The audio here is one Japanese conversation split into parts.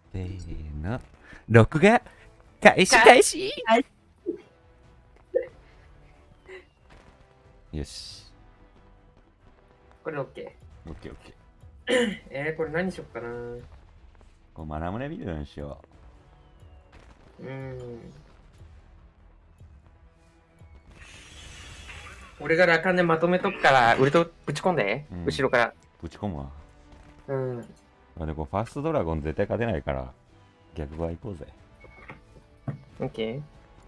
せーの。録画開始よし。 これ OK。 オッケーオッケー。 これ何しよっかな。 こうマナムネビデオにしよ俺がラカンでまとめとくから、ウルトぶち込んで、 うん後ろから。 う。ぶち込むわ。 うん。 あでこうファーストドラゴン絶対勝てないから、逆側行こうぜ。 OK。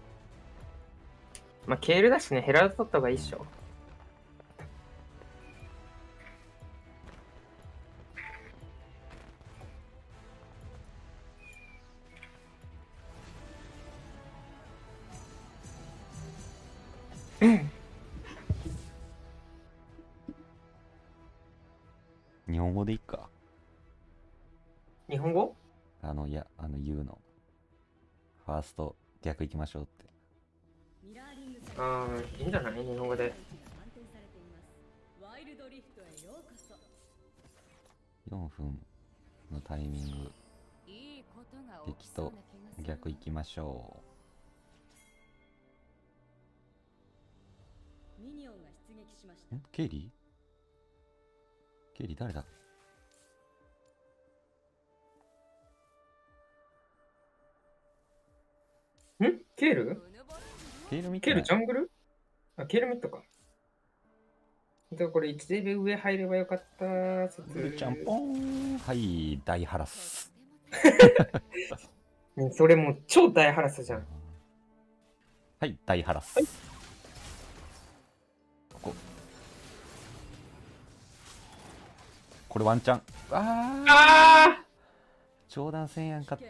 まあ、ケールだしね、ヘラルド取った方がいいっしょ。 日本語でいっか。 日本語いや、言うの。ファースト逆行きましょうって。 ああ、いいんじゃない日本語で。 4分のタイミング。敵と逆行きましょう。ケイリー誰だ？ ケールケイル見てケーない。 ルジャングルあ、ケールミッドか。でこれ1レベル上入ればよかった説。 ブルちゃんポン。はい、大ハラス。 それもう超大ハラスじゃん。 はい、大ハラス。これワンチャン。 ああ長弾せんやんかった。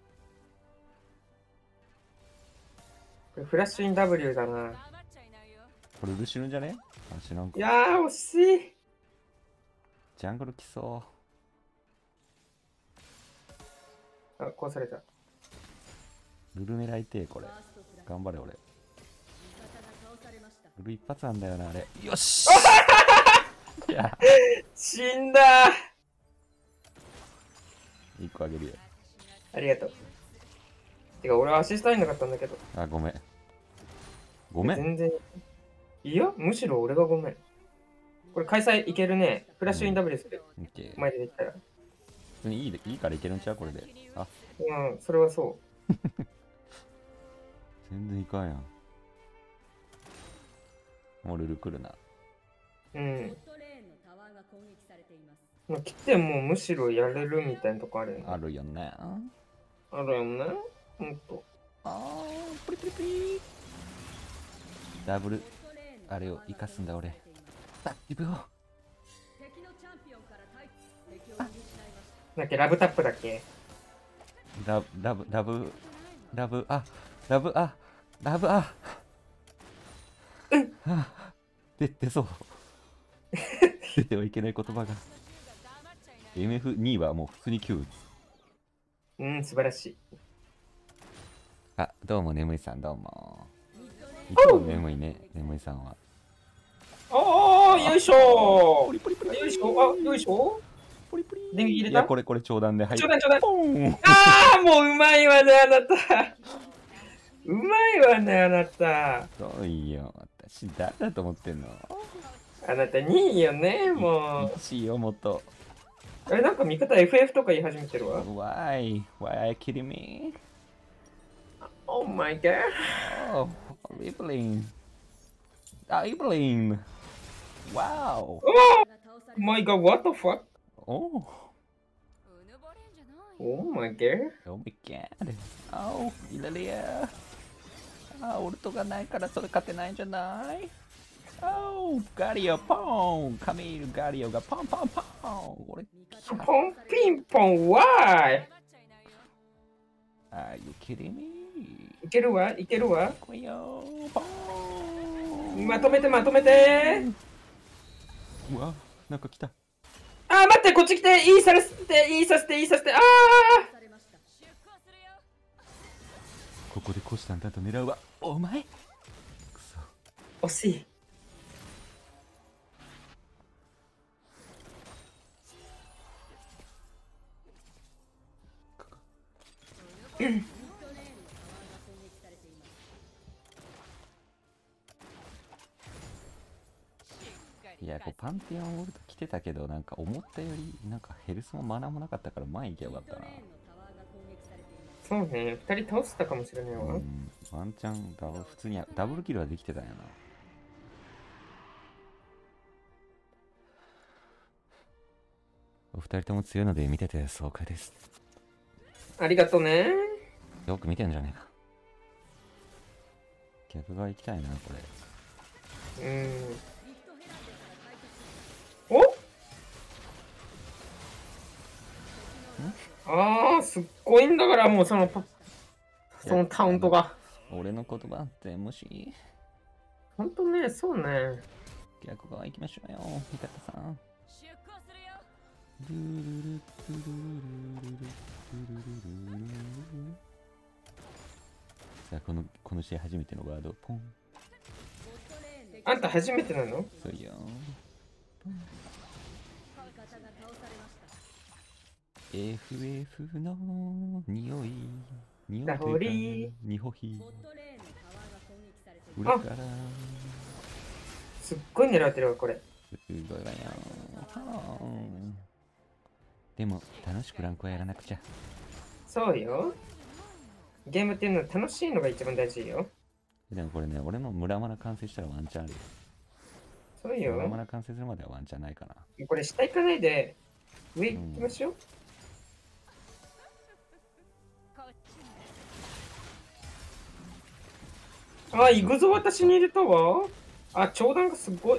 これフラッシュイン W だな。 これウル死ぬんじゃね？死なんか。 いやー、惜しい。 ジャングル来そあ、壊された。 う。ルル狙いてえ、これ。頑張れ、俺。ルル一発なんだよな、あれ。よしいや、 死んだ 1個あげるよ。 ありがとう。てか、俺アシスト入んなかったんだけど。 あ、ごめん。ごめん。 全然。いや、むしろ俺がごめん。これ開催いけるね。フラッシュイン W する。 オッケー。 前でできたら。 普通にいいからいけるんちゃうこれで。あ、 うん、それはそ全然いかんやん。もうルル来るな。 う。うん。まあ、来てもむしろやれるみたいなとこあるよね。 あるよね。 あるよね。ほんと。 プリプリプリダブル、あれを生かすんだ俺。あ、ギブを。 だっけ、ラブタップだっけ。 ラブ、出そう。出てはいけない言葉が。MF2 はもう普通に9。 うん、素晴らしい。 あ、どうも眠いさん、どうも。いつも眠いね、眠いさんは。 おー、よいしょポリポリポリよいしょ、あ、よいしょポリポリ電気入れたいや、これ長弾で入ちょうだいちょうだい。 ポーンあー、もううまいわね、あなた。うまいわね、あなた。 そういよ、私誰だと思ってんの？ あなた2位よね、もう。 1位よ、もっと。 あれ、なんか味方 FF とか言い始めてるわ。 Why are you kidding me? Oh my god. Oh, Evelyn. Evelyn. Wow. Oh my god, what the fuck? Oh. Oh my god. Oh my god. Oh, イラリア。あ、オルトがないからそれ勝てないんじゃない？ Oh, ガリオポン。カミールガリオがポンポンポン。俺、 ポンピンポン、why? Are you kidding me? いけるわ、いけるわ。 来いよポン。 まとめて、まとめて。 うわ、なんか来た。 あー、待って、こっち来て、いいさせて、いいさせて、いいさせて。あー。 ここでコシタンだと狙うわ。お前くそ。 惜しい。 いや、こうパンティオンウォルト来てたけど、なんか思ったよりなんかヘルスもマナもなかったから前行けばよかったな。 そうね、2人倒せたかもしれないわ。 ワンチャン普通にダブルキルはできてたんやな。お二人とも強いので見てて爽快です。 ありがとね。 よく見てんじゃねえか。逆側行きたいな、これ。 おああ、すっごいんだから、もうそのカウントが。 俺の言葉って無視。 ほんとね、そうね。 逆側行きましょうよ、味方さん。さあ、この試合初めてのワード、ポン。 あんた初めてなの？ そうよ。FF の匂い。 ラホリー。 ニホヒ。裏から。 すっごい狙ってるわ、これ。 すごいわよ。でも、楽しくランクはやらなくちゃ。 そうよ。ゲームっていうのは楽しいのが一番大事よ。 でもこれね、俺のムラマナ完成したらワンチャンあるよ。 そうよ。 ムラマナ完成するまではワンチャンないかな。 これ下行かないで、上行きましょう。あ、行くぞ、私に入れたわ。あ、長弾がすごい。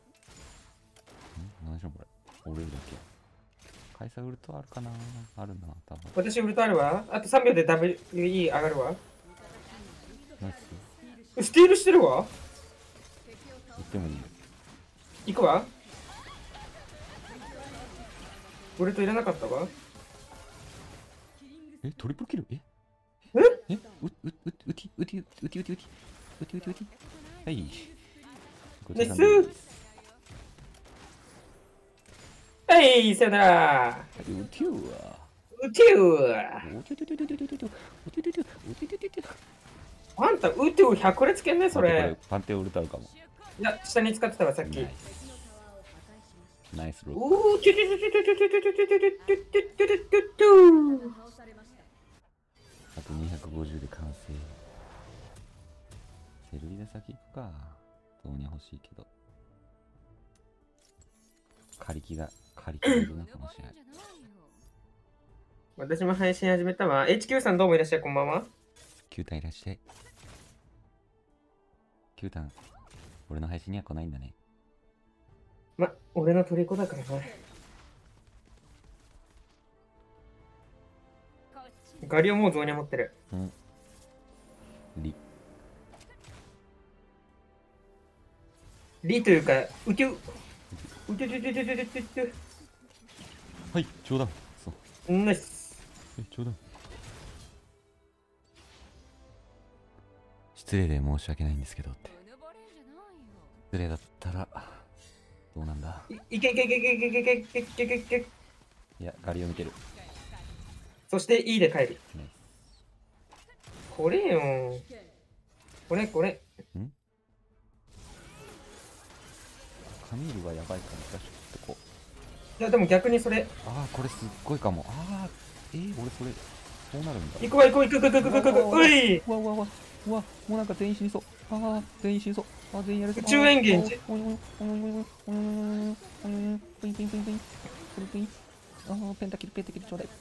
何しろこれ。俺だけ。カイサウルトあるかな？あるな、多分。 私ウルトあるわ。あと3秒で WE 上がるわ。 ナイス。スティールしてるわ。 行ってもいいよ。 行くわ。ウルトいらなかったわ。 え、トリプルキル？え、うてはい。 ナイス。はい、さよなら。 うてうわ。 うてう。あんた、うてう100列けんね、それ。 パンテオウルトあるかも。 いや、下に使ってたわ、さっき。 ナイスロック。あと250で完成。セルリで先行くか。どうに欲しいけど。カリキがいるのかもしれない。 私も配信始めたわ。HQ さんどうもいらっしゃい、こんばんは。 9タンいらっしゃい。9タン、俺の配信には来ないんだね。 ま、俺の虜だからな。ガリオもうゾーニャ持ってる。 うん。 リというか、うてう。うてうてうてうてうてうてうてう。 はい、冗談。そう。 ナイス。 冗談。失礼で申し訳ないんですけどって。失礼だったら、どうなんだ。 いけいけいけいけいけいけいけいけいけいけ。 いや、ガリを見てる。 そして E で帰る。これよ。これ。んカミールがやばいからフラッシュってこう。いや、でも逆にそれ。 ああ、これすっごいかも。ああ、俺それ、そうなるんだ。 行くわ、行くわ、行くわ、行くわ、行くわ、うい。 うわ、もうなんか全員死にそう。全員死にそう。全員やるぞ。 宇宙エンゲージ。 ペンタキルちょうだい。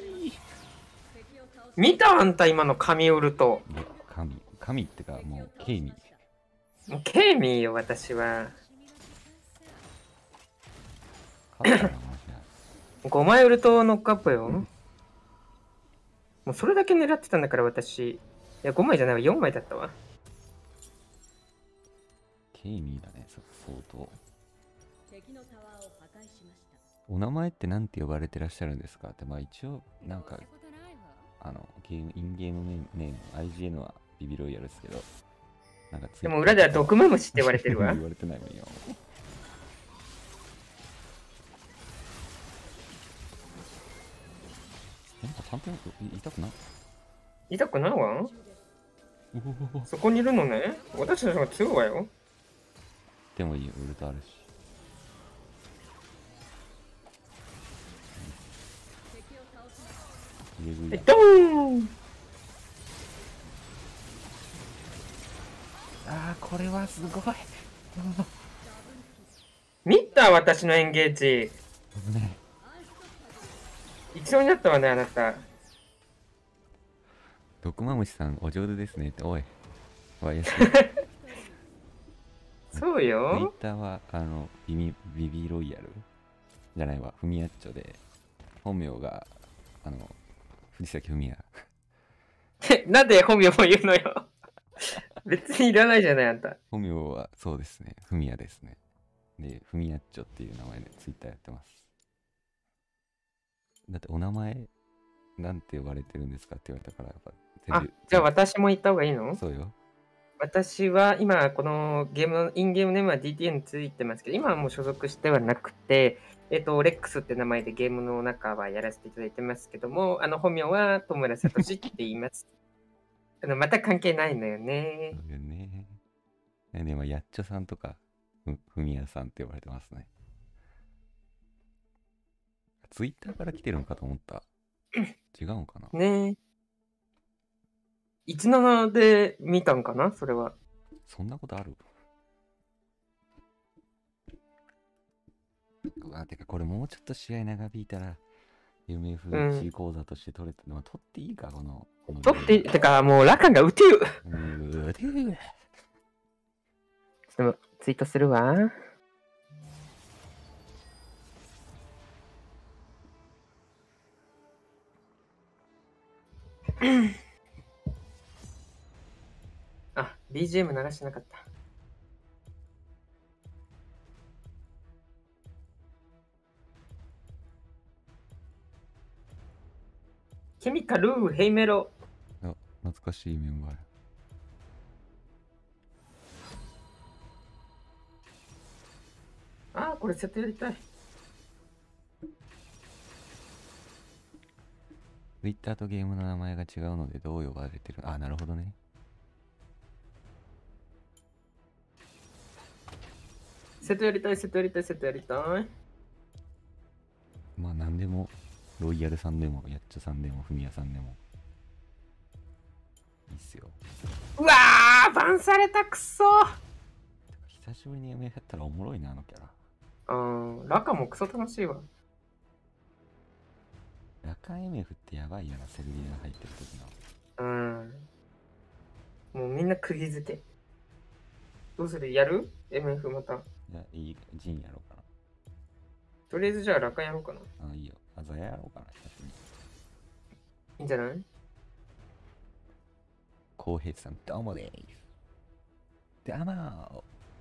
見たあんた今の神ウルト。 神ってかもうケイミー。ケイミーよ、私は。5枚ウルトノックアップよ。もうそれだけ狙ってたんだから私。いや、5枚じゃないわ、4枚だったわ。 ケイミーだね、相当。お名前って何て呼ばれてらっしゃるんですかって、まあ一応、なんか、インゲームネーム、IGN はビビロイヤルですけど、なんかでも裏では毒マムシって言われてるわ。 言われてないもんよ。パンテン痛くない？ 痛くないわ。 おお。 そこにいるのね。私たちが強いわよ。 でもいいよ、ウルトあるし。 ドーン。 ああ、これはすごい。 見た私のエンゲージ。 ね。 一緒になったわね、あなた。 毒マムシさん、お上手ですねって、おい。YS。 そうツイッよ。 ターは、ビビロイヤルじゃないわ、フミヤッチョで、本名が、藤崎フミヤ。 なんで本名も言うのよ。別にいらないじゃない、あんた。 本名は、そうですね、フミヤですね。で、フミヤッチョっていう名前でツイッターやってます。だってお名前なんて呼ばれてるんですかって言われたから、やっぱじゃあ私も言った方がいいの？ そうよ。 私は今このゲームのインゲームネームは DTN についてますけど、今はもう所属してはなくて、レックスって名前でゲームの中はやらせていただいてますけども、本名は戸村聡って言います。また関係ないのよね。 そうよね。でも、やっちょさんとか、ふみやさんって呼ばれてますね。ツイッターから来てるのかと思った。違うのかなねえ。17で見たんかなそれは。 そんなことある？てかこれもうちょっと試合長引いたら MFC 講座として取れたのは取っていいかこの取っててかもうラカンが打てる。ちょっとツイートするわ。BGM 流してなかった。ケミカルヘイメロ。 懐かしいメンバーや。 これセットやりたい。 Twitter とゲームの名前が違うのでどう呼ばれてる？なるほどね。 セットやりたい。 まあ何でも、ロイヤルさんでも、やっちょさんでも、ふみやさんでも。いいっすよ。 うわー、バンされたくそ。 久しぶりに MF やったらおもろいな、あのキャラ。 ラカもクソ楽しいわ。 ラカ MF ってやばいよな、セルビアが入ってる時の。もうみんな釘付け。どうする？やる？ MF また。 いや、いい、ジンやろうかな。 とりあえずじゃあラカやろうかな。 いいよ。ザヤやろうかな、久しぶりに。 いいんじゃない？ 浩平さん、どうもでーす。どうも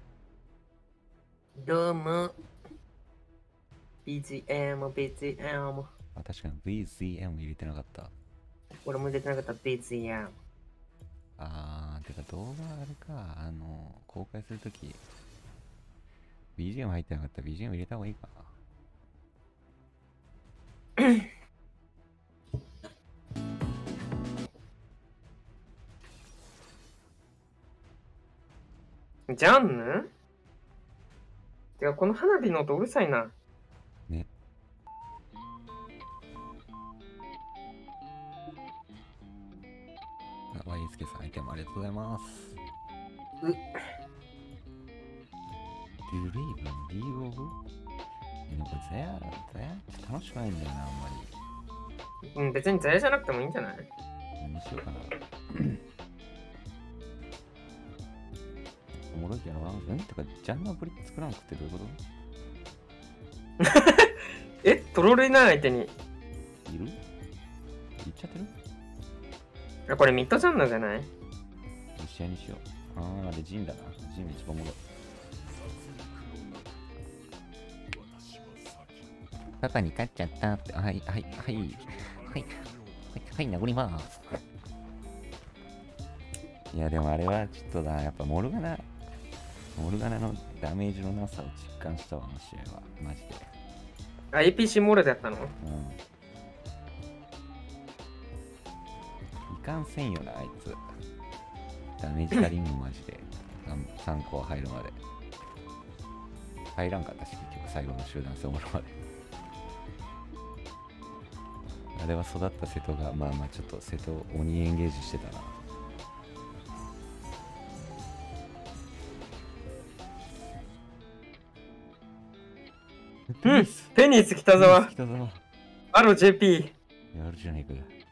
どうも。BGM。 確かに BGM 入れてなかった。 俺も入れてなかった BGM。 てか動画あれか、公開するとき、BGM 入ってなかったら BGM 入れた方がいいかな。ジャンヌ？てかこの花火の音うるさいな。 ね。ワイスケさん、アイテムありがとうございます。ドゥレイブン、リーグオブ？でもこれザヤ楽しくないんだよな、あんまり。別にザヤじゃなくてもいいんじゃない？ 何しようかな。おもろいけどな。てか、ジャンナブリッツクランクってどういうこと？ トロルいない相手に。 いる？言っちゃってる？ これミッドジャンナじゃない？ 試合にしよう。で、ジンだな。ジンが一番おもろい。パパに勝っちゃったって。はい、殴ります。いや、でもあれはちょっとだ、やっぱモルガナのダメージのなさを実感したわ、あの試合は。マジで。 APC モールだったの？ いかんせんよな、あいつ。ダメージ足りんの、マジで。3個入るまで。入らんかったし、結局最後の集団戦終わるまで。あれは育った瀬戸が、まあまあちょっと瀬戸鬼エンゲージしてたな。 うん、ペニーズ北沢。 北沢。 アロ JP。 やるじゃね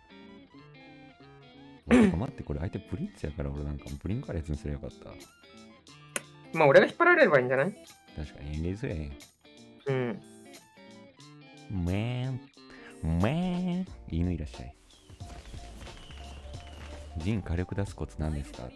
えか。てか待って、これ相手ブリッツやから俺なんかブリンカーレーツにすればよかった。 まあ俺が引っ張られればいいんじゃない？ 確かにエンゲージすりゃええん。うん。 犬いらっしゃい。ジン火力出すコツなんですかって。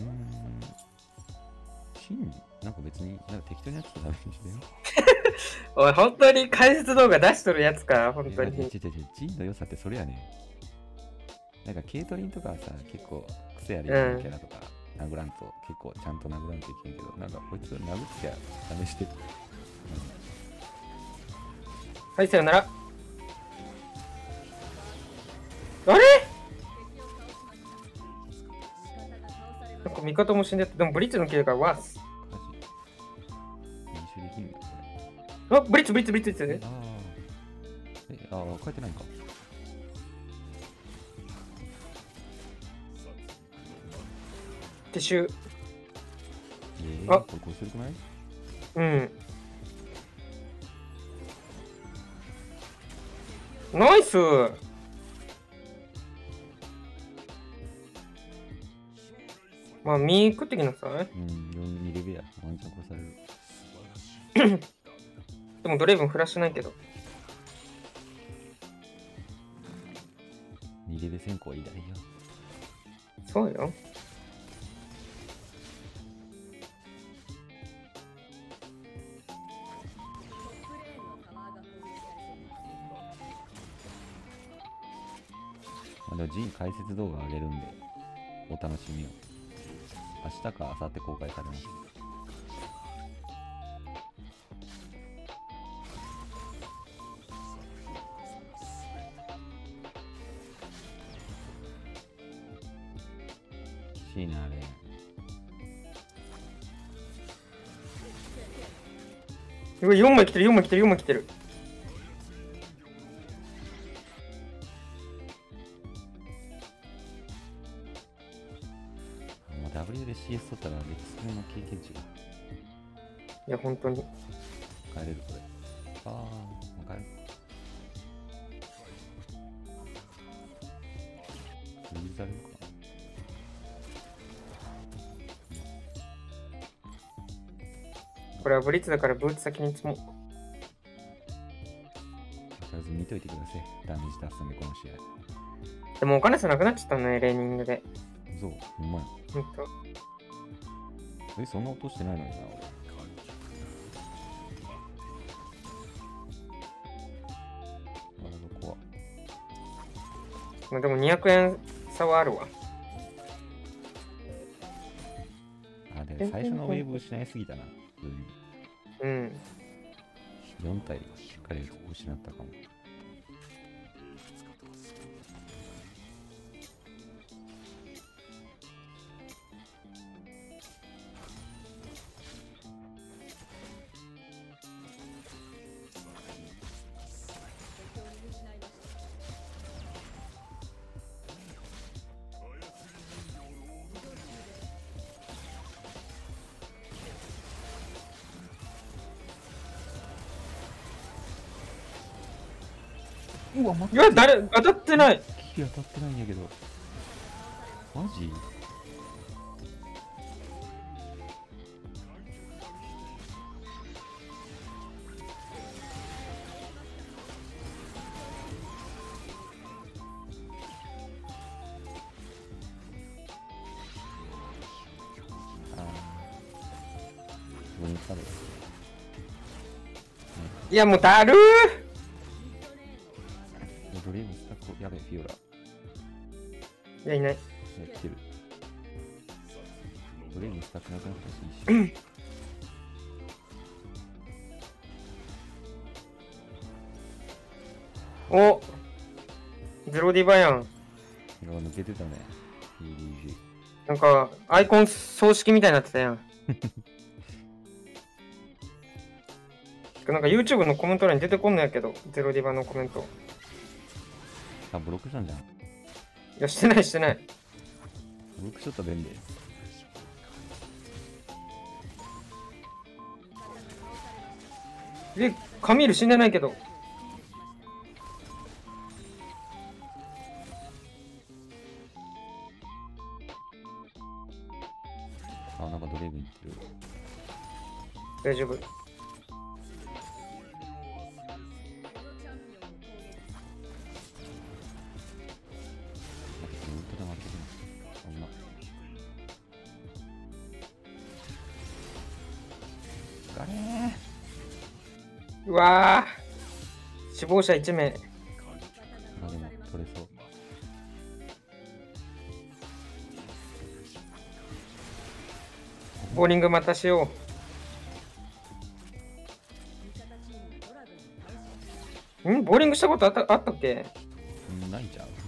ジンなんか別になんか適当にやってたらダメにしてよ。 おい、本当に解説動画出しとるやつか、本当に。 ジンの良さってそれやね。なんかケイトリンとかはさ、結構癖あるようなキャラとか、殴らんと結構ちゃんと殴らんといけんけど、なんかこいつ殴っちゃ試してる。 はい、さよなら。あれ？なんか味方も死んでて、でもブリッツの切れからワース。 練習できんのこれ。あ、ブリッツ。 ああ、書いてないか。 撤収。 あ、これこうするくない？ うん。ナイス。まあ、身食ってきなさい。 2レベルや。ワンチャン殺される。 でもドレイブンフラッシュないけど。 2レベル先行偉大よ。 そうよ。 まあ、ジン解説動画上げるんで、お楽しみを。明日か明後日公開されます。しいな、あれ。 4枚来てる。 W で CS 取ったら別の経験値が。 いや、本当に。 帰れるこれ。ああ、もう帰る。リリースされるかな。 これはブリッツだからブーツ先に積もう。 とりあえず見といてください。ダメージ出すんで、この試合。 でもお金さなくなっちゃったね、レーニングで。 そう、うまい。 ほんと。 そんな落としてないのにな、俺。どこは。 まあ、でも200円差はあるわ。 あ、で、最初のウェーブ失いすぎたな。 うん。 4体しっかり失ったかも。うわ、待って。 いや、当たってない。 キリ当たってないんやけど。マジ？ いや、もうだるー。 ドリームスタック、やべえ、フィオラ。 いや、いない。 来てる。ドリームスタックなくなったし、一緒。 お、ゼロディバやん。 抜けてたね。PDG。 なんか、アイコン葬式みたいになってたやん。なんか YouTube のコメント欄に出てこんのやけど、ゼロディバのコメント。 あ、ブロックしたんじゃん。 いや、してないしてない。 ブロックしとったら便利。 カミール死んでないけど。 あ、なんかドレイブいってる。 大丈夫。 ウルトラ負けてます。そんな。ガレー。 うわー、死亡者1名。 あ、でも取れそう。 ボーリングまたしよう。ボーリングしたことあったっけ？ ないんちゃう。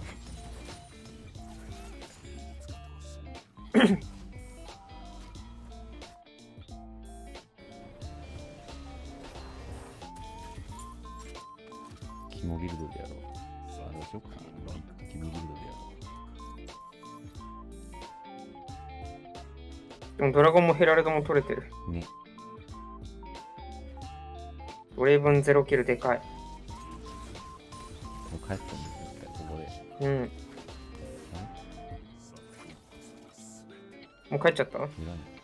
キモビルドでやろう。あ、どうしよっかな。キモビルドでやろう。 でもドラゴンもヘラルドも取れてる。 ね。 ドレイブン0キルでかい。 もう帰ったんですよ、ここで。 うん。もう帰っちゃった？ いらんよ。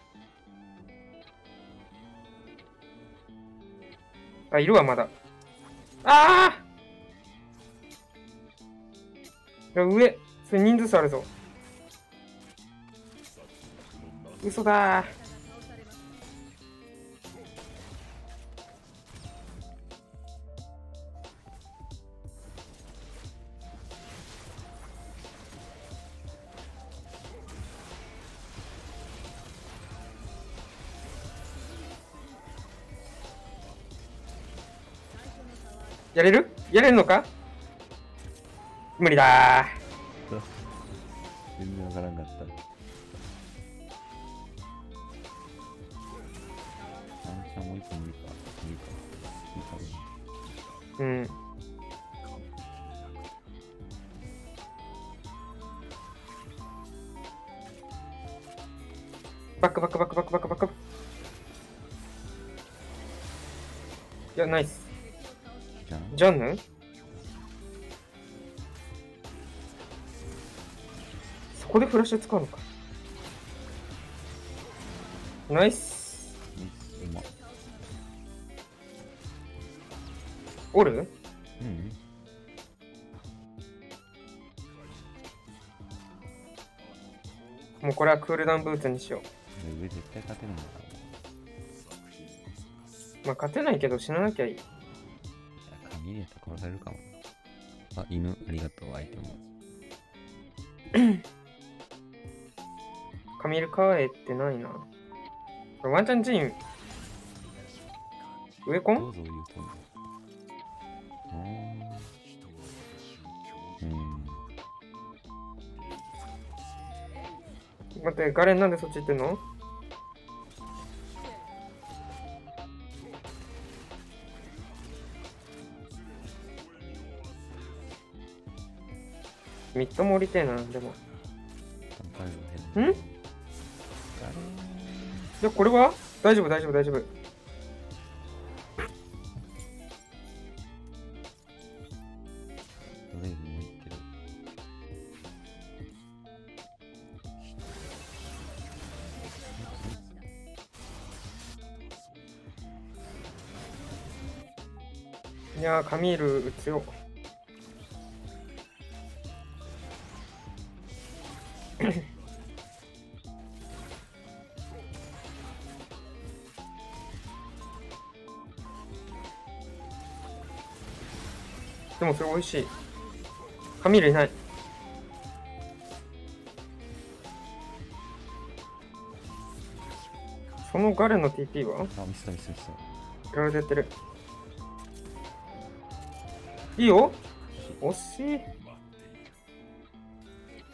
あ、いるわ、まだ。ああ！上、それ人数差あるぞ。嘘だー。やれる？やれるのか？無理だー。 全然わからんかった。あんちゃんもう一個無理か。無理か。 うん。バックバックバックバックバックバック。いや、ナイス。ジャンヌ？そこでフラッシュ使うのか。ナイス。 うま。 おる？ うん。 もうこれはクールダウンブーツにしよう。 上絶対勝てるんだから。 まあ勝てないけど死ななきゃいい。 いや、神入れたら殺されるかもな。あ、犬、ありがとう、アイテム。 カミルカーエってないな。ワンチャンジン。上コン？ どうぞ言うとんの。 待って、ガレンなんでそっち行ってんの？ミッドも降りてえな、でも。ん？で、これは大丈夫、大丈夫、大丈夫。 ドレイブもいってる。 いやー、カミール強っ。でもそれ美味しい。カミールいない。そのガレンの TP は？ あ、ミスったミスったミスった。 いろいろやってる。いいよ。惜しい。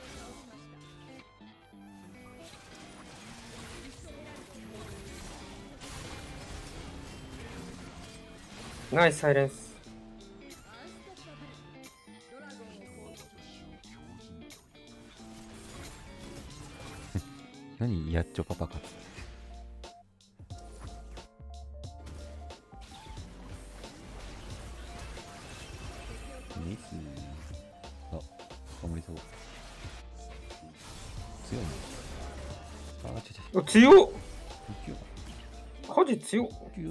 ナイスサイレンス。 何やっちょパパか。ナイス。あ、守りそう。強いね。あ、 強っ。火事強っ。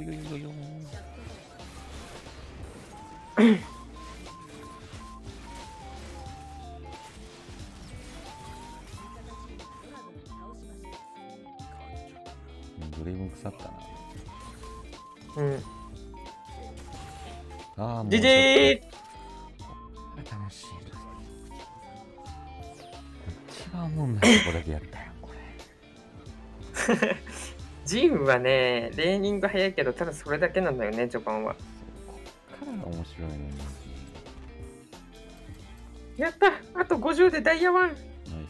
ドレイブン腐ったな。 うん。 ああ、もう。 じじー。 楽しい。一番おもんないとこだけやったよ、これ。 ジンはね、レーニング早いけど、ただそれだけなんだよね、序盤は。 こっからが面白いね。 やった、あと50でダイヤ1。ナイス。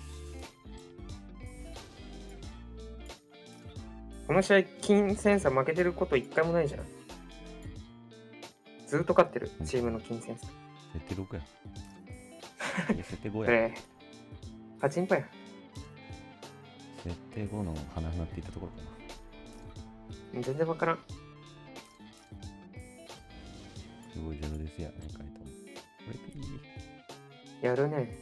この試合、金センサー負けてること一回もないじゃん。ずっと勝ってる、チームの金センサー。 設定6や。いや、設定5や。 パチンパや。 設定5の花になっていったところかな。全然わからん。 すごいゼロですや、2回とも。これピー。やるね。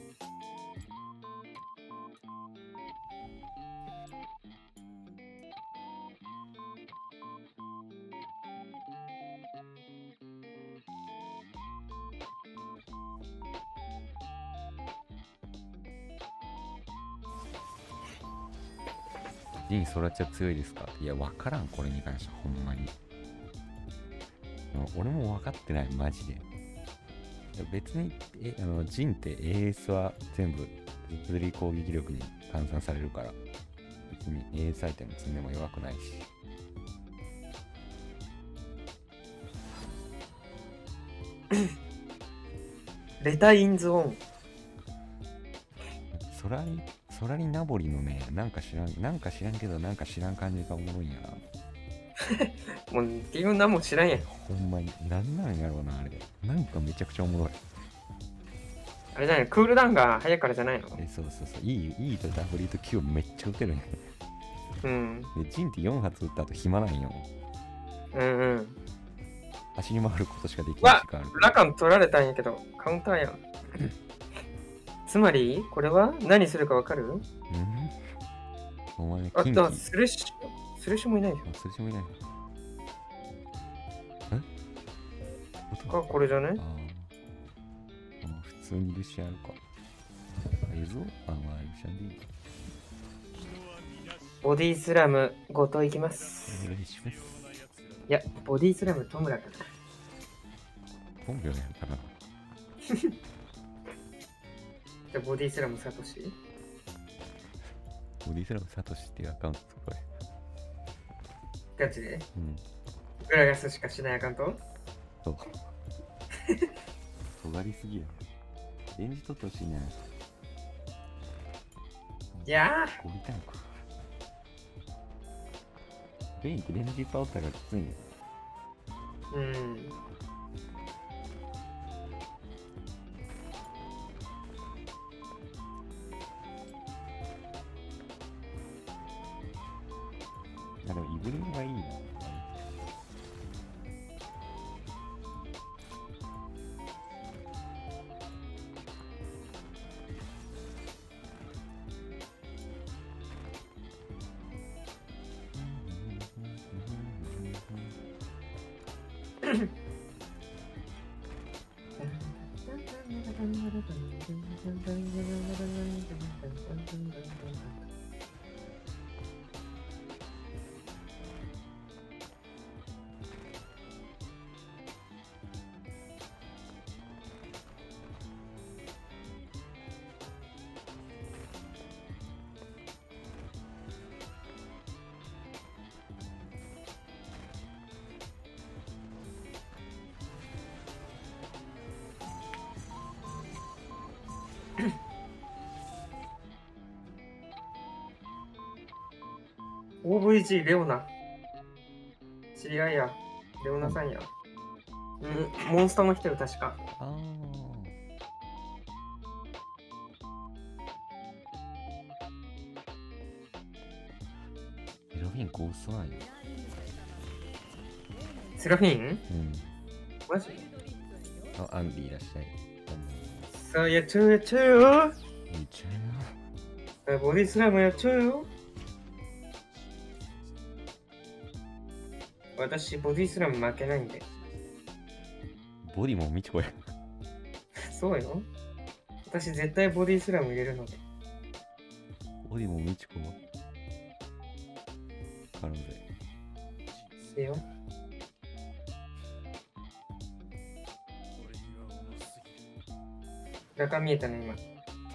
ジンソラチャ強いですか？いや、わからん、これに関しては、ほんまに。俺も分かってない、マジで。別に、ジンって AS は全部物理攻撃力に換算されるから、別に AS アイテム積んでも弱くないし。 レタインズオン。 ソラリナボリのね、なんか知らんけど、なんか知らん感じがおもろいんやな。 もう、っていう何も知らんやん。 ほんまに。なんなんやろうな、あれ。なんかめちゃくちゃおもろい。 あれじゃない、クールダウンが早いからじゃないの？ そう。E と W と Q めっちゃ打てるんや。 うん。 で、ジンって4発打った後暇なんよ。 うんうん。 走り回ることしかできない時間ある。 ラカン取られたんやけど、カウンターやん。つまり、これは何するかわかる？ お前、 あと、スレッシュもいないじゃん。 スレッシュもいない。 これじゃね？ 普通にルシアルか。映像？まあ、ルシアンでいい。 ボディスラム、5といきます。 お願いします。 いや、ボディスラム、トムラかな。 本名やったな。 じゃあ、ボディスラム、サトシ。 ボディスラム、サトシっていうアカウント、これ。 ガチで？ うん。 裏ガスしかしないアカウント？ そう。尖りすぎや。レンジ取ってほしいね。 いやー。ゴリタンク。ベインってレンジいっぱいおったからきついんや。 うん。 でもイブリンがいいな。 OVG レオナ。知り合いや。レオナさんや。 モンストの人よ、確か。 ああ。セラフィンゴーストないよ。 セラフィンうん。 マジあ、アンディいらっしゃい。 さあ、やっちゃうやっちゃうよ。 いっちゃうボディスラムやっちゃうよ。私、ボディスラム負けないんで。 な。ボディも見てこい。 そうよ。私、絶対ボディスラム入れるので。 ボディも見てこい。可能ぜ。 せよ。中見えたね、今。 ナイ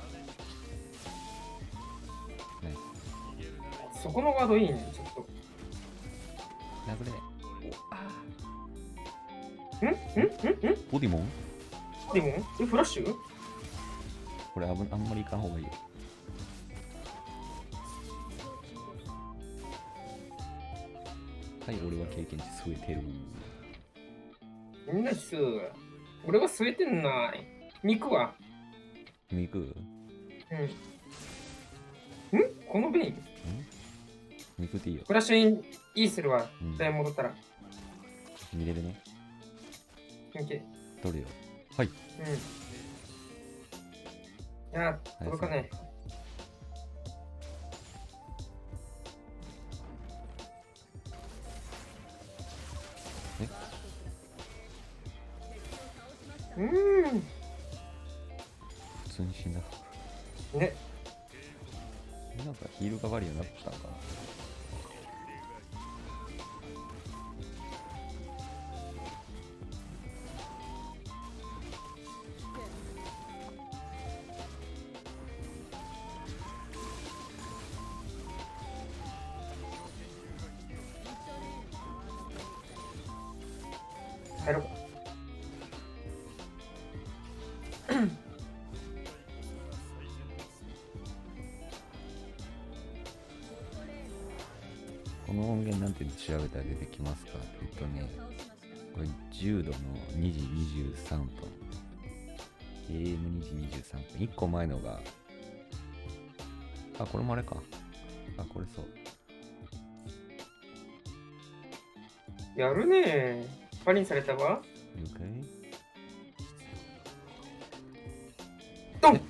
そこのワードいいね、ちょっと。 ス。殴れ。 んボディモンでもフラッシュこれあんまりいかん方がいいよ。はい、俺は経験値据えてる。 みんなす。俺は据えてんない。肉は肉んこの瓶肉っていいよ。 フラッシュインいいするわ。 うん一回戻ったら。 見れるね。 オッケー。 取るよ。はい。 いやー、届かない。 普通に死んだ。 ね。 なんかヒールがバリアになったのかな。 帰ろうか。 この音源なんて調べたら出てきますかって言うとね、これ10度の2時23分。AM2 時23分。1個前のが、あ、これもあれか。あ、これそう。 やるねー。パリにされたわ。 了解。 ドン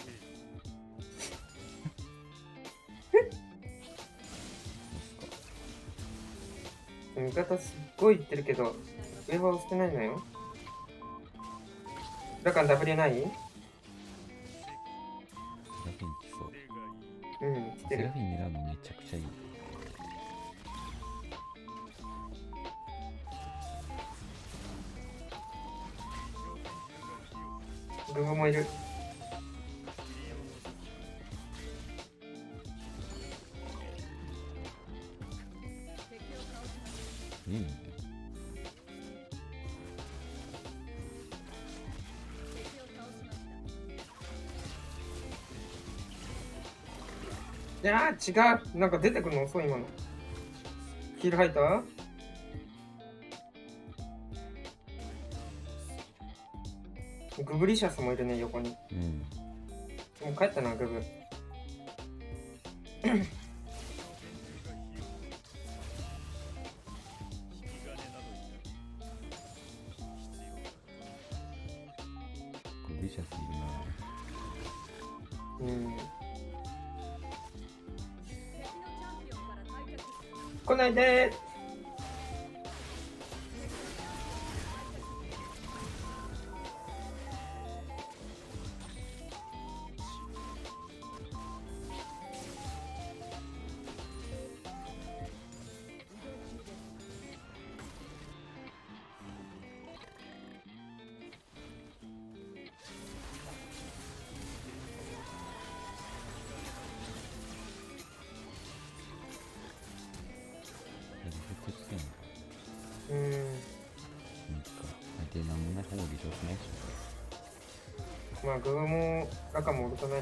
味方すっごい言ってるけど、上は押してないのよ。だから W ないセラフィン来そう。 来てるセラ。フィン狙うのめちゃくちゃいい。 ググもいる。 いいね。 いやー、違う。なんか出てくるの遅い今の。ヒール入った？グブリシャスもいるね、横に。 うん。 もう帰ったな、グブ。 グビシャスいるな。 来ないでー。 相手なんもない方が微妙ですね。 まあ、グブも赤もおるとない。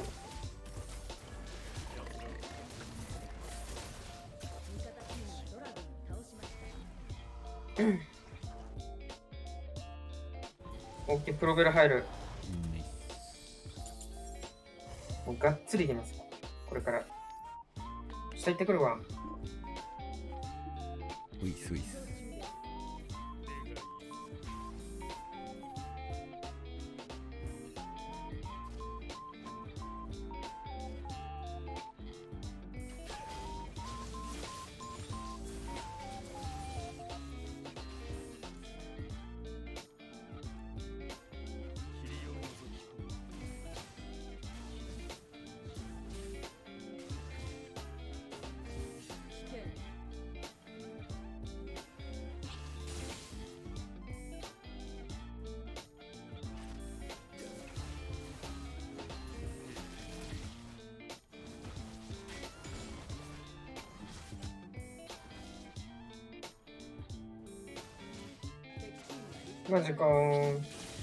オッケー、プロベル入る。 うんね。 もうがっつりいきます。これから。下行ってくるわ。 ウィスウィス。 マジかー。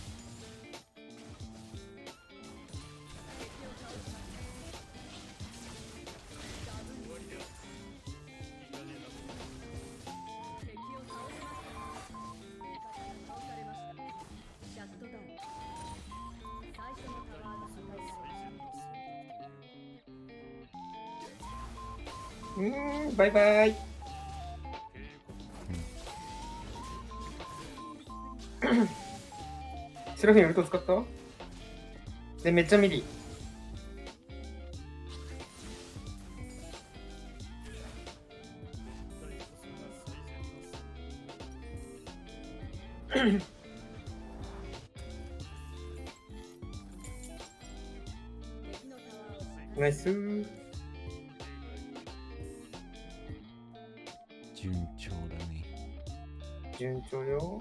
バイバイ。セラフィンウルト使ったで、めっちゃミリ。ナイスー。 順調だね。 順調よ。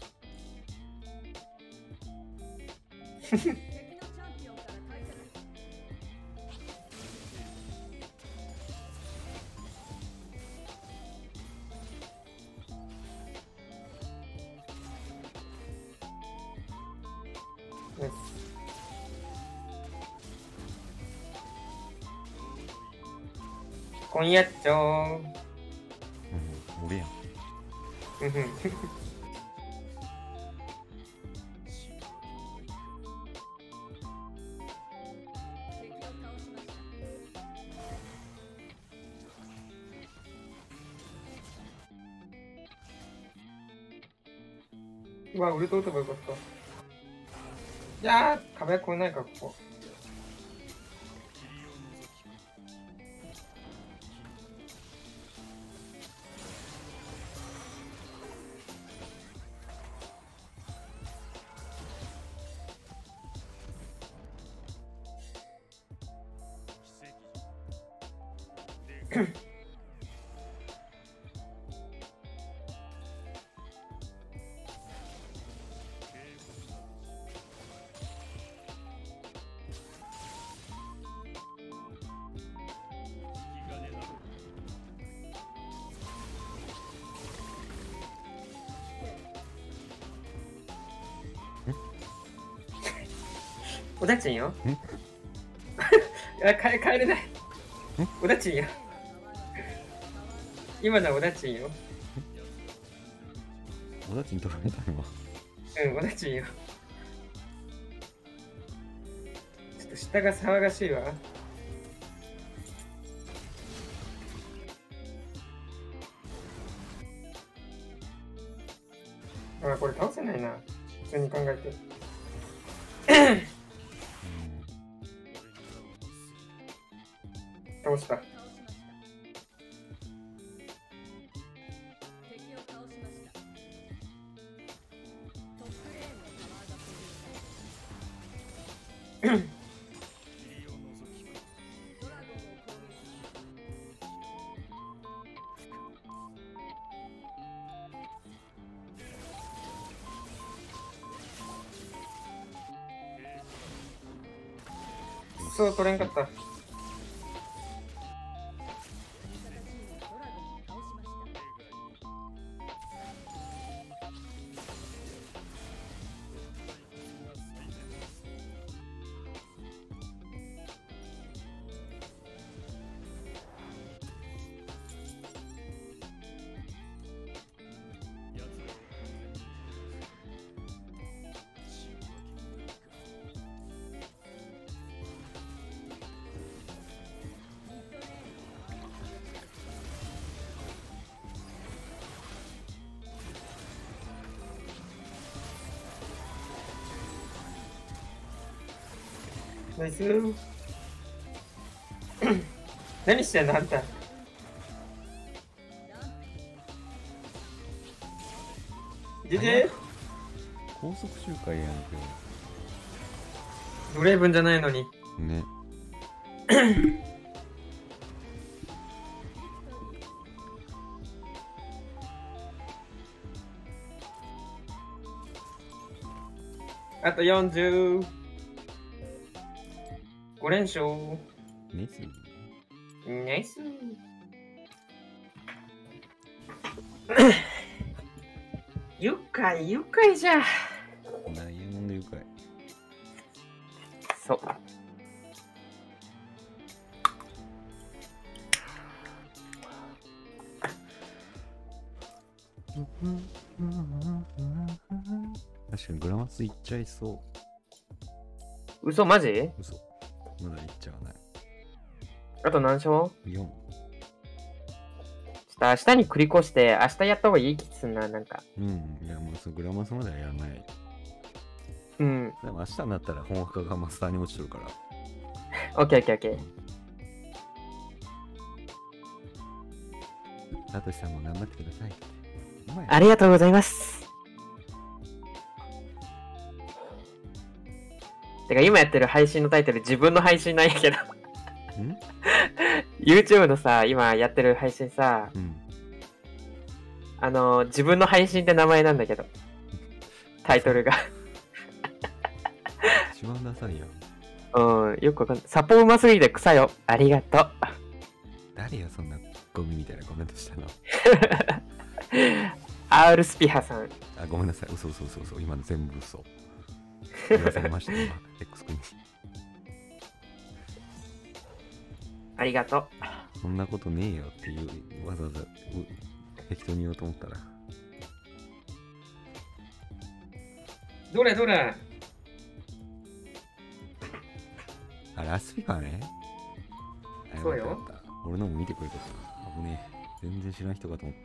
ナイス。今夜っちょー。 うん、俺やん。 うわ、ウルト打てばよかった。いやー、壁越えないか、ここ。おだちんよ。いや、帰れない。おだちんよ。今のはおだちんよ。 おだちに取られたのは。 おだちんよ。ちょっと下が騒がしいわ。あ、これ倒せないな。普通に考えて。倒した。そう取れんかった。 ナイス。何してんのあんた。でで高速周回やんけ。 ドレーブンじゃないのに。 ね。 あと40。5連勝。 ネスナイス。愉快、愉快じゃ。 ダイヤモンド愉快。 そう。 確かにグラマスいっちゃいそ嘘マジ？ う。嘘。まだいっちゃわない。 あと何勝？ 4。 ちょっと明日に繰り越して、明日やった方がいい気すんな、なんか。 うん。いや、もうグラマスまではやらない。 うん。 でも明日になったら本赤がマスターに落ちてるから。 オッケーオッケーオッケー。 サトシさんも頑張ってください。 ありがとうございます。てか今やってる配信のタイトル自分の配信なんやけど。 ん YouTube のさ、今やってる配信さ、 うん。 自分の配信って名前なんだけど。タイトルが。 一番ダサいやん。 うん、よくわかんない。サポうますぎて草よ。ありがとう。 誰や、そんなゴミみたいなコメントしたの。 R スピハさん。 あ、ごめんなさい。嘘。今の全部嘘。言わされました、今。X 君に。 ありがとう。 そんなことねえよっていう、わざわざ適当に言おうと思ったら。 どれどれ。 あ、ラスピカね。 そうよ。 よかった。俺のも見てくれたか。危ねえ。全然知らない人かと思った。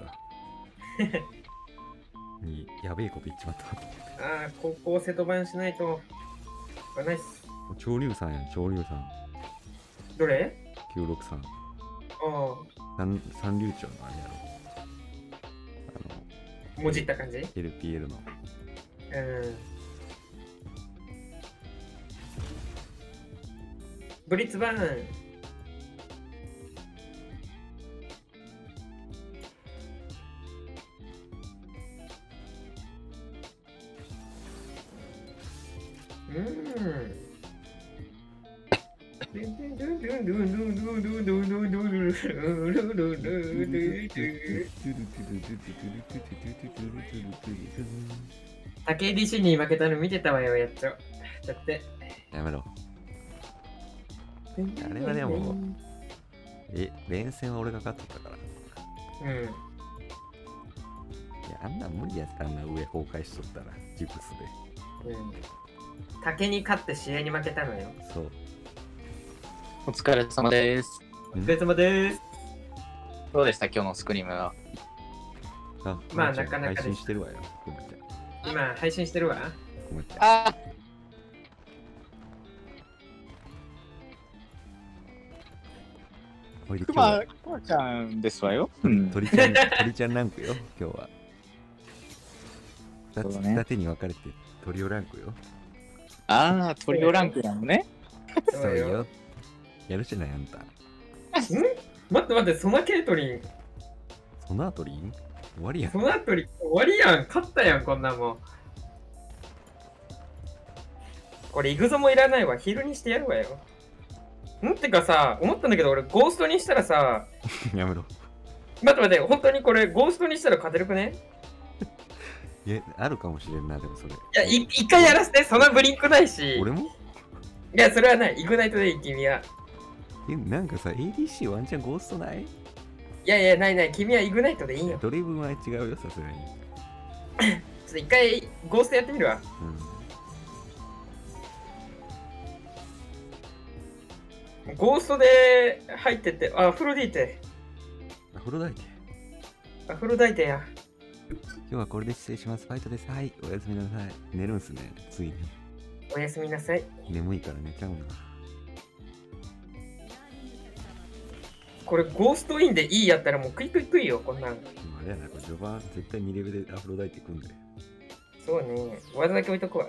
に、やべえこと言っちまった。 ああ、高校瀬戸番しないと。ナイス。 潮流さんやん、潮流さん。 どれ？ 963。 ああ。 三流暢のあれやろ。 もじった感じ？ LPL の。 ブリッツバーン。竹 DC に負けたの見てたわよ、やっちゃう。だって。 やめろ。あれはでも、連戦は俺が勝っとったから。いや、あんなん無理やつ、あんな上崩壊しとったら、ジプスで。 竹に勝って試合に負けたのよ。 そう。 お疲れ様です。 お疲れ様です。 どうでした今日のスクリームは？ あ、 まあなかなかです。 配信してるわよ。ごめんちゃん。 今配信してるわ。 ごめんちゃん。 あおいでくまちゃんですわよ。 鳥ちゃんランクよ、今日は。二手に分かれてトリオランクよ。 ああ、トリオランクなのね。 そうよ。やるじゃない、あんた。 待って、ソナケイトリン。 ソナートリン終わりやん。 ソナートリン終わりやん。勝ったやん、こんなもん。これ、イグゾもいらないわ。ヒールにしてやるわよ。ってかさ、思ったんだけど、俺、ゴーストにしたらさ、 やめろ。 待って、本当にこれ、ゴーストにしたら勝てるくね？ いや、あるかもしれんな、でもそれ。いや、一回やらせて、そんなブリンクないし。 俺も？ いや、それはない。イグナイトでいい、君は。 なんかさ、ADC ワンチャンゴーストない？ いや、ない。君はイグナイトでいいよ。 ドリブンは違うよ、さすがに。 ちょっと一回、ゴーストやってみるわ。ゴーストで入ってって、アフロディーテ。 アフロダイテ。 アフロダイテや。 今日はこれで失礼します。ファイトです。はい、おやすみなさい。寝るんすね、ついに。 おやすみなさい。 眠いから寝ちゃうんだ。 これゴーストインでいいやったらもうクイクイクイよ、こんなん。 でもあれやな、これ序盤絶対2レベルでアフロダイテくんで。 そうね。技だけ置いとくわ。 うん。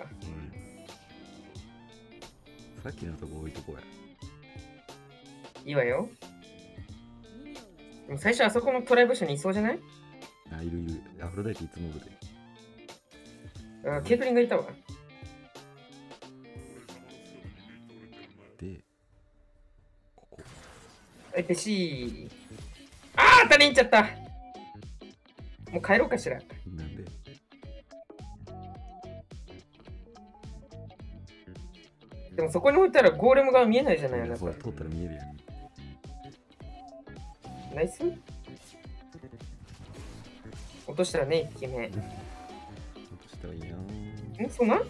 さっきのとこ置いとこうや。 いいわよ。でも最初あそこのトライブッシュにいそうじゃない？ あ、いるいる。アフロダイテいつも部で。 あ、ケイトリンがいたわ。 で、ここ。 え、ペシー。あー、当たりに行っちゃった。もう帰ろうかしら。 なんででもそこに置いたらゴーレムが見えないじゃない、あなたそれ。通ったら見えるやん。 ナイス落としたらね、1機目。 落としたらいいな。 そんな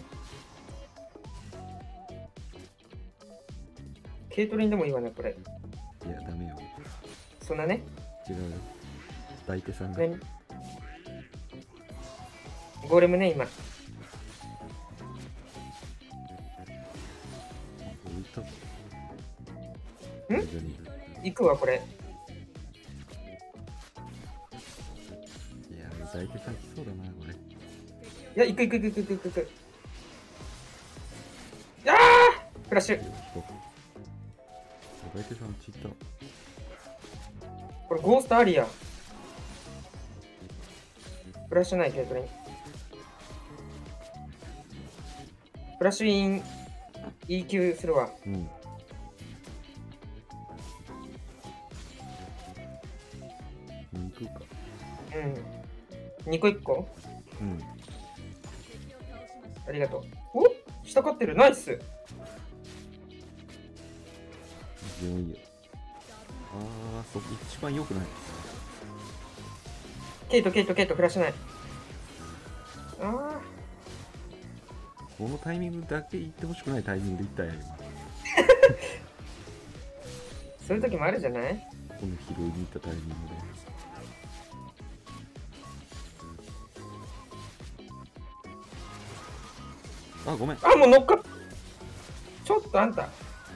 ケイトリンでもいいわね、これ。 いや、ダメよ。 そんなね。 違うよ。大手さんが。 何ゴーレムね、今。 置いたぞ。 行くわ、これ。 いや、大手さん来そうだな、これ。 いや、行く行く行く行く行く行く。いやーフラッシュ。 大手さんちった。 これゴーストありや。フラッシュないケイトリン。フラッシュイン EQ するわ。 うん。行くか。 うん。2個1個うん。 ありがとう。お下勝ってる。ナイス。 全然いいよ。あー、そ一番良くない。 ケイトフラッシュない。あこのタイミングだけ行ってほしくないタイミングで行ったんや、今。 そういう時もあるじゃない？ この拾いに行ったタイミングで。あ、ごめん。 あ、もう乗っかっちょっとあんた。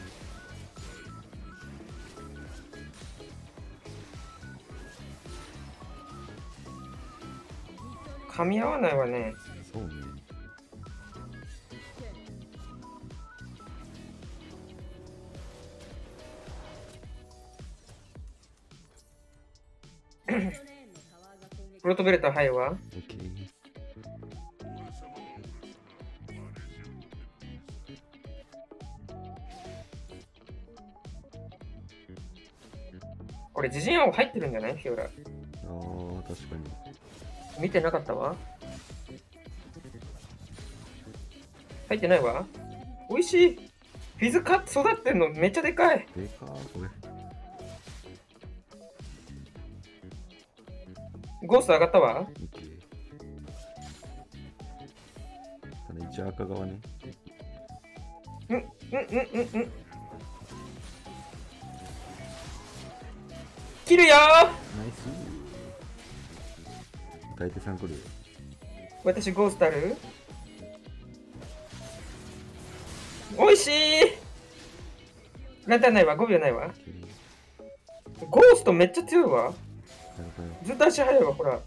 噛み合わないわね。 そうね。 プロトベルト入るわ。 オッケー。 これ自陣青入ってるんじゃない？フィオラ。 あー、確かに。 見てなかったわ。入ってないわ。おいしい。フィズカ育ってんのめっちゃでかい。 でかー、これ。 ゴースト上がったわ。 オッケー。ただ一応赤側ね。 切るよー。 ナイスー。大手さん来るよ。 私ゴーストある？おいしい。ランタンないわ。5秒ないわ。 オッケー。 ゴーストめっちゃ強いわ。 なるほど。 ずっと足速いわ、ほら。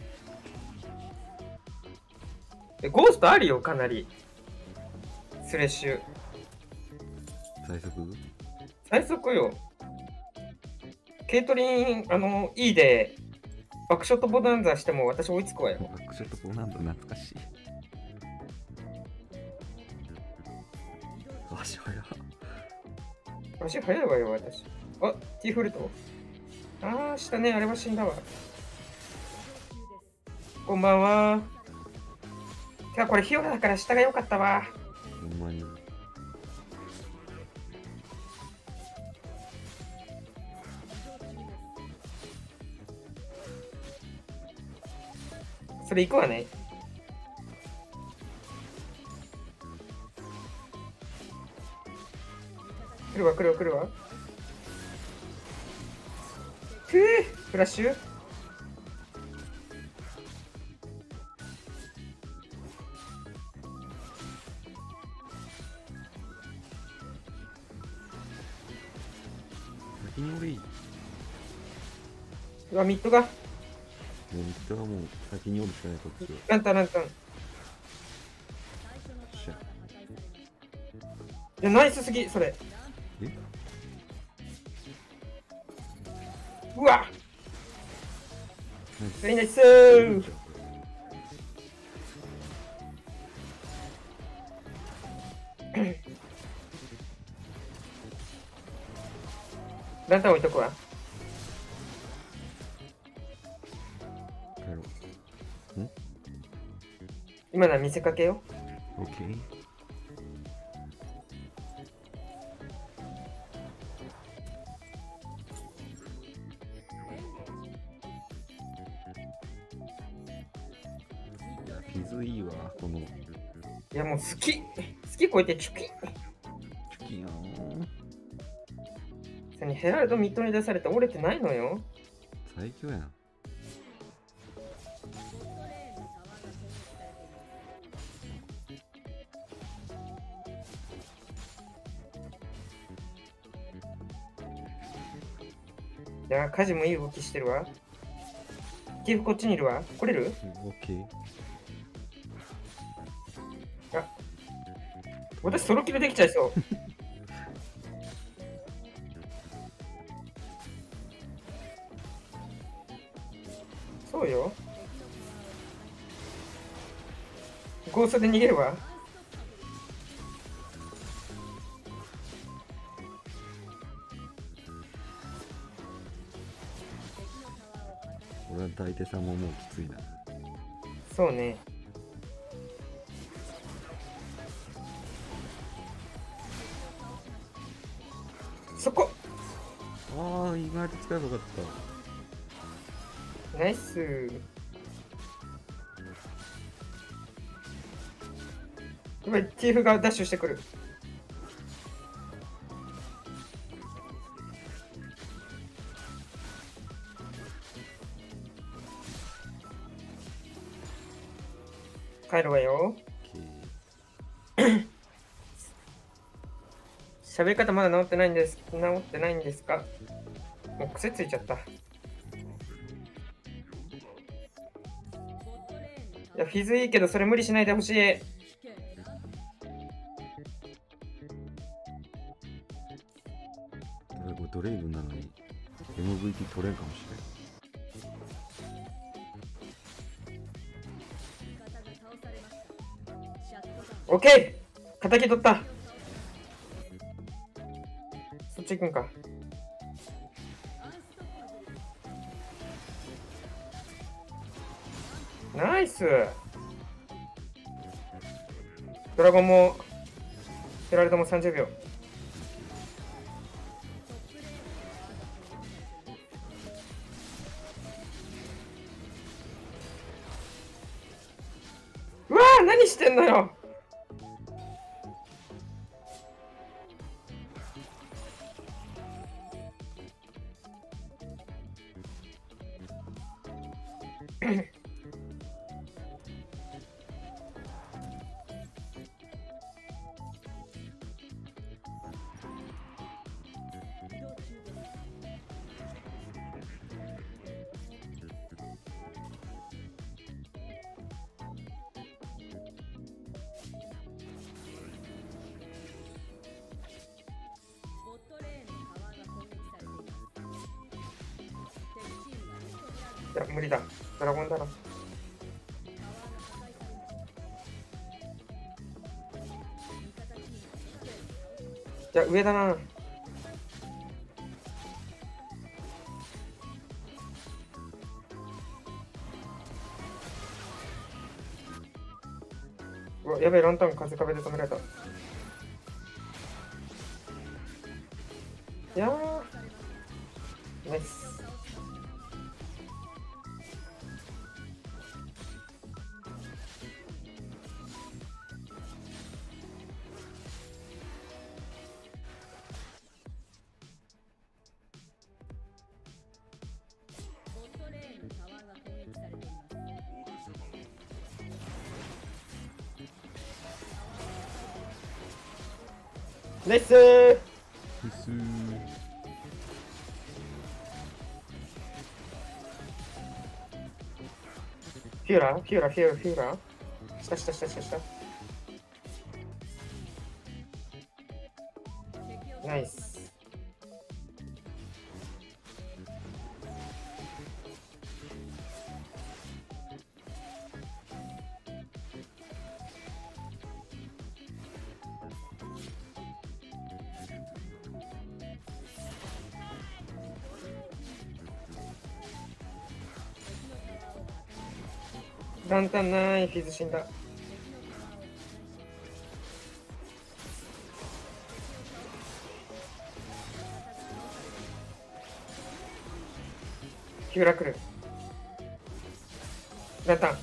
ゴーストあるよ、かなり。スレッシュ。 最速最速よ。ケイトリン、E で、バックショットボナンザしても私追いつくわよ。 バックショットポーなんだ、懐かしい。足早っ。 足速いわよ、私。あ、ティーフルト。あー、下ね、あれは死んだわ。こんばんは。てか、これヒオラだから下が良かったわ。 ほんまに。 それ行くわね。来るわ、来るわ、来るわ。フラッシュ。 先に俺いい。 うわ、ミッドが。 もうミッドがもう先におるしかないこっちは。 ランタンランタン。いよっしゃ。 や、ナイスすぎ、それ。 えうわナイスナイスいるんーちゃうこランタン置いとくわ。 れ帰ろう。 今のは見せかけよ。 オッケー。フィズいいわ、このいや、もう好き。好き超えてチュキ。 チュキやん。 それにヘラルドミッドに出されて折れてないのよ。 最強やん。 いや、カジもいい動きしてるわ。ティーフこっちにいるわ。来れる？ オッケー。 私ソロキルできちゃいそう。そうよ。ゴーストで逃げるわ。 俺は大手さんももうきついな。 そうね。そこああ、意外と使えばよかっナイス。やばい、ティーフがダッシュしてくる。帰るわよ。 た。オッケー。 喋り方まだ治ってないんです。治ってないんですか？もう癖ついちゃった。いや、フィズいいけど、それ無理しないでほしい。 これドレイブンなのに MVP 取れんかもしオッケー、敵取った。そっち行くんか。ナイス。ドラゴンもヘラルドも30秒。うわー、何してんのよ。いや、無理だ。ドラゴンだろ。じゃあ、上だな。うわ、やべえ、ランタン風壁で止められた。いやー、ナイス。ナイスー。 ー。 フューラーフューラーフューラーフューラー下下下下下。ナイス。ランタンない、フィズ死んだ。フューラー来る。ランタン。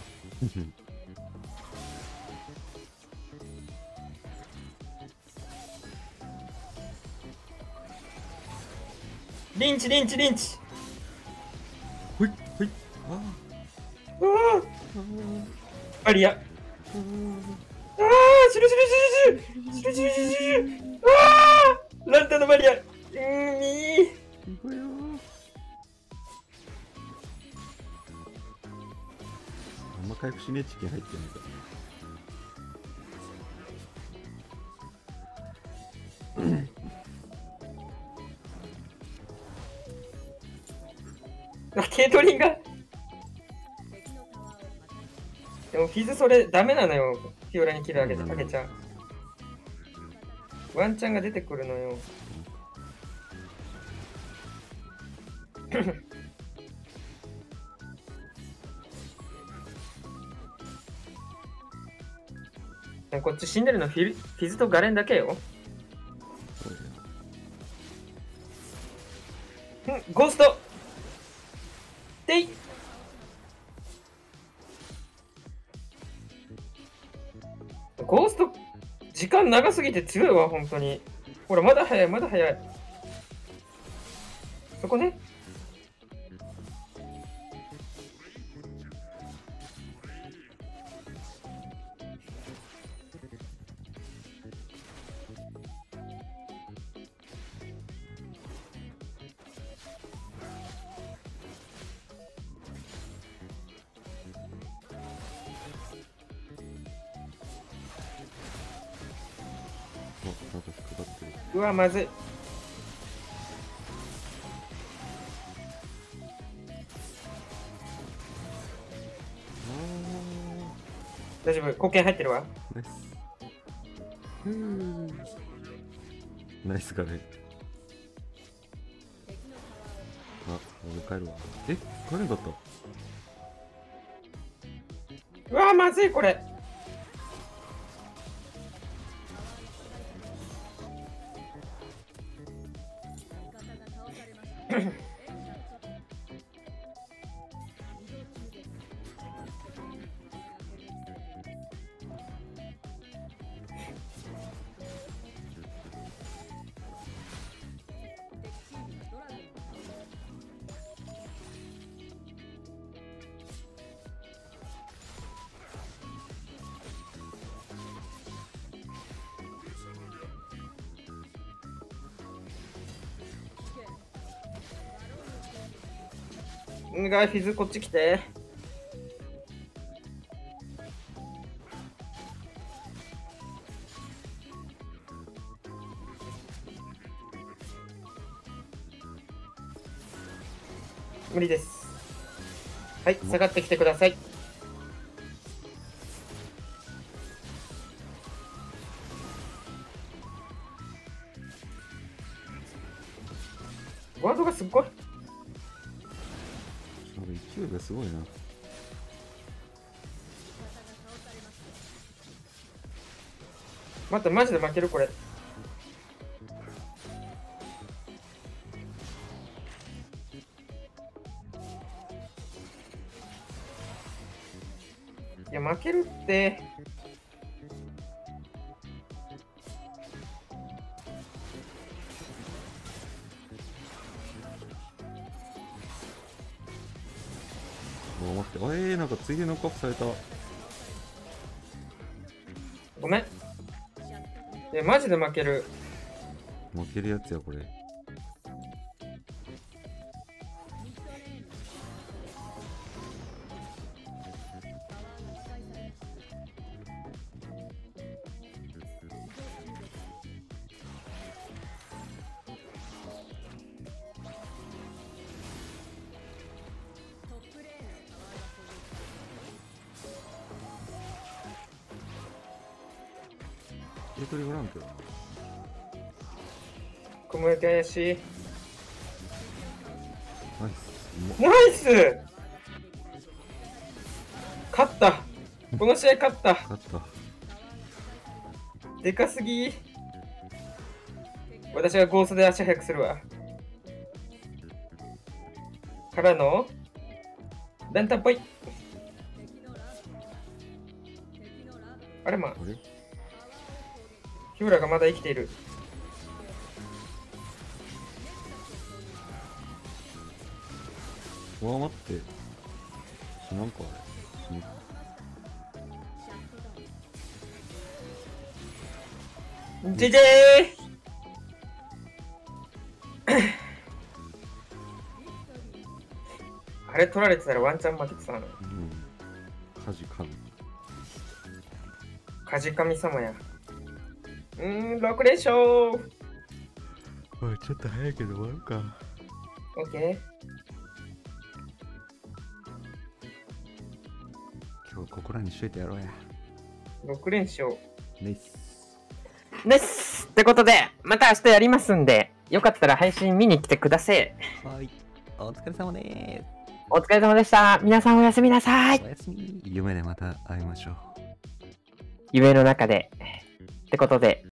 リンチリンチリンチ。 ほいほい。あうわあ。 ありや。ああ、死ぬ死ぬ死ぬ死ぬ死ぬ死ぬ死ぬ死ぬ。ああ、ランタンのバリア。いい。 行くよ。あんま回復しねえチキン入ってないか。 あ、ケイトリンが。でもフィズそれダメなのよ。フィオラにキルあげちゃう。ワンチャンが出てくるのよ。こっち死んでるのフィズとガレンだけよ。ゴーストでい。ゴースト時間長すぎて強いわ、本当に。ほら、まだ早い、まだ早い。そこね。 なんか引っかかってる。 うわ、まずい。大丈夫、貢献入ってるわ。 ナイス。ナイスガレ。あ、俺帰るわ。え、帰れんかった。 うわ、まずい、これ。ガイフィズこっち来て。無理です。はい、下がってきてください。ワードがすっごい。 勢いがすごいな。 待って、マジで負けるこれ。いや、負けるって。 待って、なんかついでノックアップされた。 ごめん。いや、マジで負ける。 負けるやつや、これ。 トリガーランクだな。 小室怪しい。 ナイス。 ナイス勝った。この試合勝った。 勝った。 でかすぎ。私がゴーストで足早くするわ。からのランタンっぽい。あれまあ、 あれヒューラがまだ生きている。 うわ、待って。死なんかあれ。死ぬ。 ジェジェーあれ取られてたらワンチャン負けてたの。 うん。カジ神。 カジ神様や。6連勝。 おい、ちょっと早いけど終わるか。 オッケー。 今日ここらにしといてやろうや。 6連勝。 ナイス。 ですってことで、また明日やりますんで、よかったら配信見に来てください。 はい。お疲れ様でお疲れ様でした。皆さんおやすみなさいーす。お。やすみ。 夢でまた会いましょう。 夢の中で。ってことで、